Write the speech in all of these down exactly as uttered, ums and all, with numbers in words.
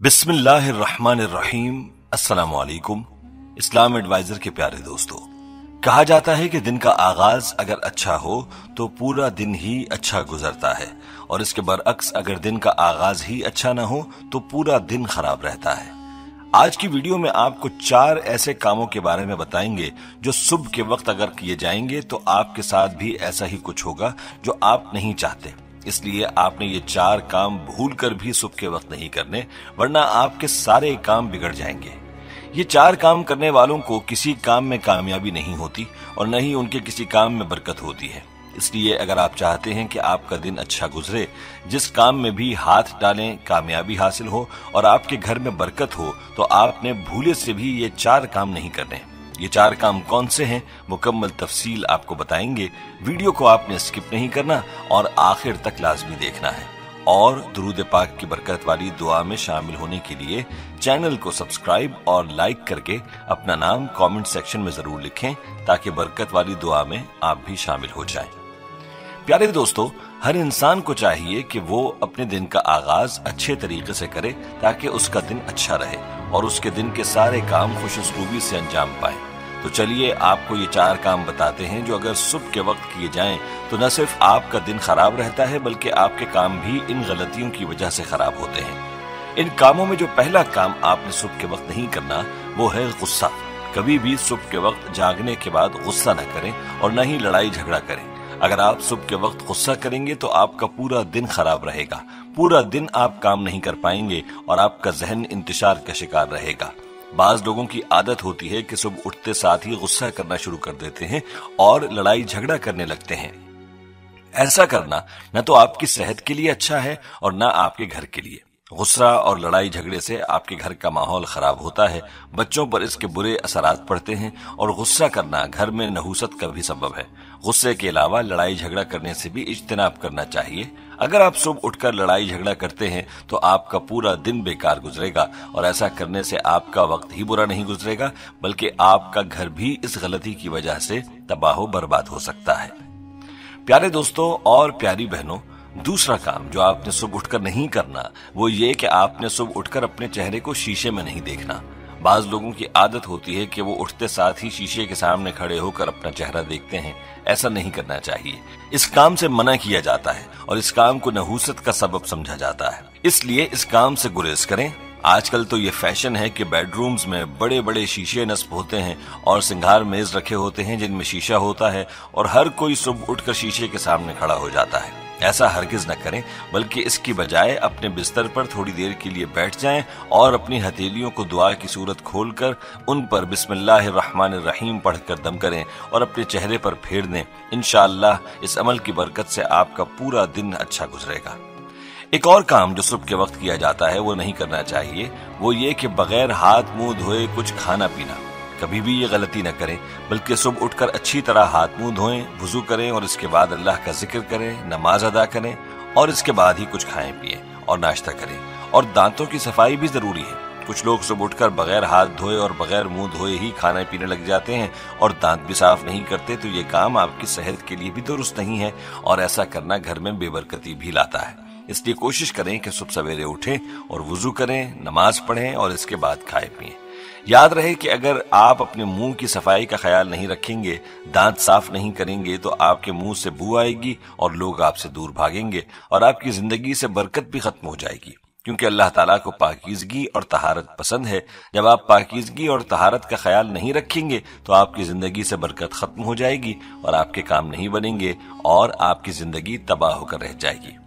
बिस्मिल्लाहिर्रहमानिर्रहीम। अस्सलाम वालेकुम। इस्लाम एडवाइजर के प्यारे दोस्तों, कहा जाता है कि दिन का आगाज अगर अच्छा हो तो पूरा दिन ही अच्छा गुजरता है, और इसके बरअक्स अगर दिन का आगाज ही अच्छा ना हो तो पूरा दिन खराब रहता है। आज की वीडियो में आपको चार ऐसे कामों के बारे में बताएंगे जो सुबह के वक्त अगर किए जाएंगे तो आपके साथ भी ऐसा ही कुछ होगा जो आप नहीं चाहते। इसलिए आपने ये चार काम भूलकर भी सुबह के वक्त नहीं करने, वरना आपके सारे काम बिगड़ जाएंगे। ये चार काम करने वालों को किसी काम में कामयाबी नहीं होती और न ही उनके किसी काम में बरकत होती है। इसलिए अगर आप चाहते हैं कि आपका दिन अच्छा गुजरे, जिस काम में भी हाथ डालें कामयाबी हासिल हो और आपके घर में बरकत हो, तो आपने भूले से भी ये चार काम नहीं करने। ये चार काम कौन से हैं, मुकम्मल तफसील आपको बताएंगे। वीडियो को आपने स्किप नहीं करना और आखिर तक लाजमी देखना है। और दुरूद पाक की बरकत वाली दुआ में शामिल होने के लिए चैनल को सब्सक्राइब और लाइक करके अपना नाम कमेंट सेक्शन में जरूर लिखें, ताकि बरकत वाली दुआ में आप भी शामिल हो जाएं। प्यारे दोस्तों, हर इंसान को चाहिए कि वो अपने दिन का आगाज अच्छे तरीके से करे, ताकि उसका दिन अच्छा रहे और उसके दिन के सारे काम खुशूसलूबी से अंजाम पाए। तो चलिए आपको ये चार काम बताते हैं जो अगर सुबह के वक्त किए जाएं तो न सिर्फ आपका दिन खराब रहता है, बल्कि आपके काम भी इन गलतियों की वजह से खराब होते हैं। इन कामों में जो पहला काम आपने सुबह के वक्त नहीं करना, वो है गुस्सा। कभी भी सुबह के वक्त जागने के बाद गुस्सा न करें और न ही लड़ाई झगड़ा करें। अगर आप सुबह के वक्त गुस्सा करेंगे तो आपका पूरा दिन खराब रहेगा, पूरा दिन आप काम नहीं कर पाएंगे और आपका जहन इंतशार का शिकार रहेगा। बाज लोगों की आदत होती है कि सुबह उठते साथ ही गुस्सा करना शुरू कर देते हैं और लड़ाई झगड़ा करने लगते हैं। ऐसा करना न तो आपकी सेहत के लिए अच्छा है और न आपके घर के लिए। गुस्सा और लड़ाई झगड़े से आपके घर का माहौल खराब होता है, बच्चों पर इसके बुरे असरात पड़ते हैं और गुस्सा करना घर में नहूसत का भी सबब है। गुस्से के अलावा लड़ाई झगड़ा करने से भी इज्तिनाब करना चाहिए। अगर आप सुबह उठकर लड़ाई झगड़ा करते हैं तो आपका पूरा दिन बेकार गुजरेगा, और ऐसा करने से आपका वक्त ही बुरा नहीं गुजरेगा, बल्कि आपका घर भी इस गलती की वजह से तबाह बर्बाद हो सकता है। प्यारे दोस्तों और प्यारी बहनों, दूसरा काम जो आपने सुबह उठकर नहीं करना, वो ये कि आपने सुबह उठकर अपने चेहरे को शीशे में नहीं देखना। बाज लोगों की आदत होती है कि वो उठते साथ ही शीशे के सामने खड़े होकर अपना चेहरा देखते हैं। ऐसा नहीं करना चाहिए। इस काम से मना किया जाता है और इस काम को नहूसत का सबब समझा जाता है, इसलिए इस काम से गुरेज करें। आजकल तो ये फैशन है कि बेडरूम्स में बड़े बड़े शीशे नस्ब होते हैं और सिंगार मेज रखे होते हैं जिनमें शीशा होता है, और हर कोई सुबह उठकर शीशे के सामने खड़ा हो जाता है। ऐसा हरगिज न करें, बल्कि इसकी बजाय अपने बिस्तर पर थोड़ी देर के लिए बैठ जाएं और अपनी हथेलियों को दुआ की सूरत खोलकर उन पर बिस्मिल्लाहिर्रहमानिर्रहीम पढ़कर दम करें और अपने चेहरे पर फेर दें। इंशाअल्लाह इस अमल की बरकत से आपका पूरा दिन अच्छा गुजरेगा। एक और काम जो सुबह के वक्त किया जाता है वो नहीं करना चाहिए, वो ये कि बगैर हाथ मुंह धोए कुछ खाना पीना। कभी भी ये गलती न करें, बल्कि सुबह उठकर अच्छी तरह हाथ मुंह धोएं, वुजू करें और इसके बाद अल्लाह का जिक्र करें, नमाज अदा करें और इसके बाद ही कुछ खाएं पिएं और नाश्ता करें। और दांतों की सफाई भी जरूरी है। कुछ लोग सुबह उठकर बगैर हाथ धोए और बगैर मुंह धोए ही खाना पीने लग जाते हैं और दांत भी साफ नहीं करते, तो ये काम आपकी सेहत के लिए भी दुरुस्त नहीं है और ऐसा करना घर में बेबरकती भी लाता है। इसलिए कोशिश करें कि सुबह सवेरे उठें और वुजू करें, नमाज पढ़ें और इसके बाद खाएं पिएं। याद रहे कि अगर आप अपने मुंह की सफाई का ख्याल नहीं रखेंगे, दांत साफ नहीं करेंगे, तो आपके मुंह से बू आएगी और लोग आपसे दूर भागेंगे और आपकी जिंदगी से बरकत भी खत्म हो जाएगी, क्योंकि अल्लाह ताला को पाकीज़गी और तहारत पसंद है। जब आप पाकीज़गी और तहारत का ख्याल नहीं रखेंगे तो आपकी जिंदगी से बरकत खत्म हो जाएगी और आपके काम नहीं बनेंगे और आपकी जिंदगी तबाह होकर रह जाएगी।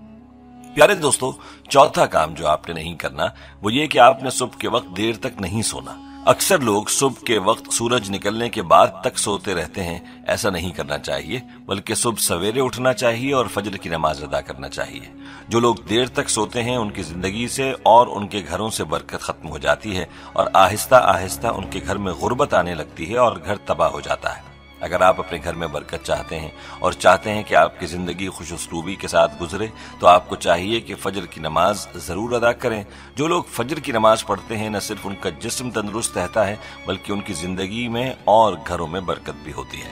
प्यारे दोस्तों, चौथा काम जो आपने नहीं करना, वो ये कि आपने सुबह के वक्त देर तक नहीं सोना। अक्सर लोग सुबह के वक्त सूरज निकलने के बाद तक सोते रहते हैं। ऐसा नहीं करना चाहिए, बल्कि सुबह सवेरे उठना चाहिए और फजर की नमाज अदा करना चाहिए। जो लोग देर तक सोते हैं उनकी जिंदगी से और उनके घरों से बरकत खत्म हो जाती है और आहिस्ता आहिस्ता उनके घर में गुर्बत आने लगती है और घर तबाह हो जाता है। अगर आप अपने घर में बरकत चाहते हैं और चाहते हैं कि आपकी जिंदगी खुशूसलूबी के साथ गुजरे, तो आपको चाहिए कि फजर की नमाज जरूर अदा करें। जो लोग फजर की नमाज पढ़ते हैं, न सिर्फ उनका जिस्म तंदुरुस्त रहता है, बल्कि उनकी जिंदगी में और घरों में बरकत भी होती है।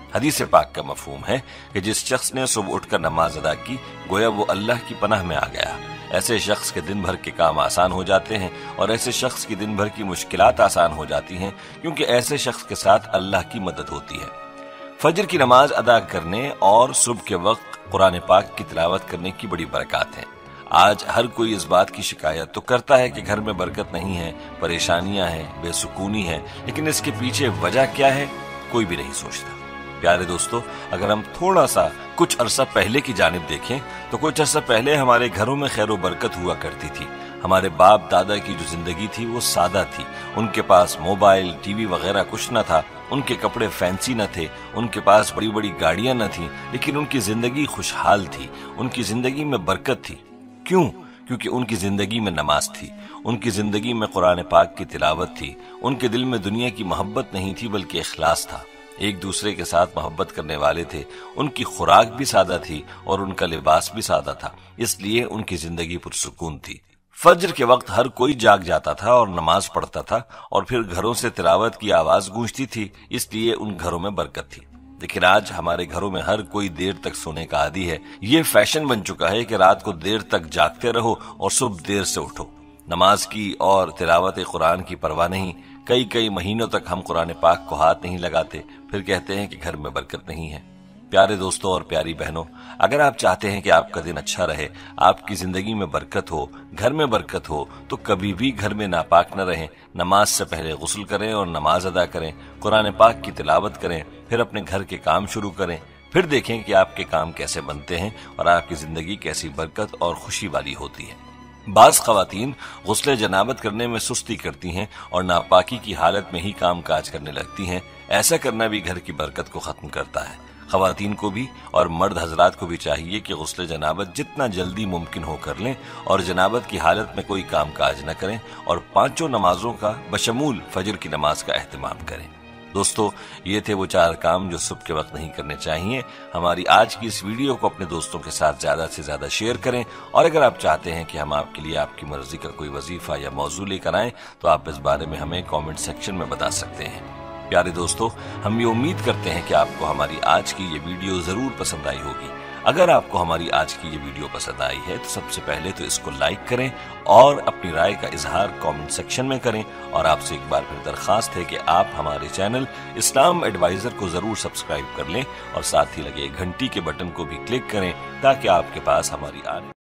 حدیث پاک کا مفہوم ہے کہ جس شخص نے صبح اٹھ کر نماز ادا کی گویا وہ اللہ کی پناہ میں آ گیا۔ ایسے شخص کے دن بھر کے کام آسان ہو جاتے ہیں اور ایسے شخص کی دن بھر کی مشکلات آسان ہو جاتی ہیں، کیونکہ ایسے شخص کے ساتھ اللہ کی مدد ہوتی ہے۔ فجر کی نماز ادا کرنے اور صبح کے وقت قرآن پاک کی تلاوت کرنے کی بڑی برکات ہیں۔ آج ہر کوئی اس بات کی شکایت تو کرتا ہے کہ گھر میں برکت نہیں ہے، پریشانیاں ہیں، بے سکونی ہے، لیکن اس کے پیچھے وجہ کیا ہے کوئی بھی نہیں سوچتا۔ پیارے دوستو، اگر ہم تھوڑا سا کچھ عرصہ پہلے کی جانب دیکھیں تو کچھ عرصہ پہلے ہمارے گھروں میں خیر و برکت ہوا کرتی تھی۔ ہمارے باپ دادا کی جو زندگی تھی وہ سادہ تھی، ان کے پاس موبائل، ٹی وی وغیرہ کچھ نہ تھا، ان کے کپڑے فینسی نہ تھے، ان کے پاس بڑی بڑی گاڑیاں نہ تھیں، لیکن ان کی زندگی خوشحال تھی، ان کی زندگی میں برکت تھی۔ کیوں؟ کیونکہ ان کی زندگی میں نماز تھی، ان کی زندگی میں قرآن پاک کی تلاوت تھی، ان کے دل میں دنیا کی محبت نہیں تھی بلکہ اخلاص تھا، ایک دوسرے کے ساتھ محبت کرنے والے تھے، ان کی خوراک بھی سادہ تھی اور ان کا لباس بھی سادہ تھا، اس لیے ان کی زندگی پرسکون تھی۔ فجر کے وقت ہر کوئی جاگ جاتا تھا اور نماز پڑھتا تھا، اور پھر گھروں سے تلاوت کی آواز گونجتی تھی، اس لیے ان گھروں میں برکت تھی۔ لیکن آج ہمارے گھروں میں ہر کوئی دیر تک سونے کا عادی ہے، یہ فیشن بن چکا ہے کہ رات کو دیر تک جاگتے رہو اور صبح دیر سے اٹھو۔ نماز کی اور تلاوت قرآن کی پرواہ نہیں، کئی کئی مہینوں تک ہم قرآن پاک کو ہاتھ نہیں لگاتے، پھر کہتے ہیں کہ گھر میں برکت نہیں ہے۔ پیارے دوستوں اور پیاری بہنوں، اگر آپ چاہتے ہیں کہ آپ کا دن اچھا رہے، آپ کی زندگی میں برکت ہو، گھر میں برکت ہو، تو کبھی بھی گھر میں ناپاک نہ رہیں۔ نماز سے پہلے غسل کریں اور نماز ادا کریں، قرآن پاک کی تلاوت کریں، پھر اپنے گھر کے کام شروع کریں، پھر دیکھیں کہ آپ کے کام کیسے بنتے ہیں اور آپ کی زندگی کیسی برکت اور خوشی والی ہوتی ہے۔ بعض خواتین غسل جنابت کرنے میں سستی کرتی ہیں اور ناپاکی کی حالت میں ہی کام کاج کرنے لگتی ہیں، ایسا کرنا بھی گھر کی برکت کو ختم کرتا ہے۔ خواتین کو بھی اور مرد حضرات کو بھی چاہیے کہ غسل جنابت جتنا جلدی ممکن ہو کر لیں اور جنابت کی حالت میں کوئی کام کاج نہ کریں، اور پانچوں نمازوں کا بشمول فجر کی نماز کا اہتمام کریں۔ دوستو، یہ تھے وہ چار کام جو صبح کے وقت نہیں کرنے چاہیے۔ ہماری آج کی اس ویڈیو کو اپنے دوستوں کے ساتھ زیادہ سے زیادہ شیئر کریں، اور اگر آپ چاہتے ہیں کہ ہم آپ کے لیے آپ کی مرضی کا کوئی وظیفہ یا موضوع لے کر آئیں تو آپ اس بارے میں ہمیں کامنٹ سیکشن میں بتا سکتے ہیں۔ پیارے دوستو، ہم یہ امید کرتے ہیں کہ آپ کو ہماری آج کی یہ ویڈیو ضرور پسند آئی ہوگی۔ اگر آپ کو ہماری آج کی یہ ویڈیو پسند آئی ہے تو سب سے پہلے تو اس کو لائک کریں اور اپنی رائے کا اظہار کامنٹ سیکشن میں کریں، اور آپ سے ایک بار پھر درخواست ہے کہ آپ ہمارے چینل اسلام ایڈوائزر کو ضرور سبسکرائب کر لیں اور ساتھ ہی لگے گھنٹی کے بٹن کو بھی کلک کریں تاکہ آپ کے پاس ہماری آنے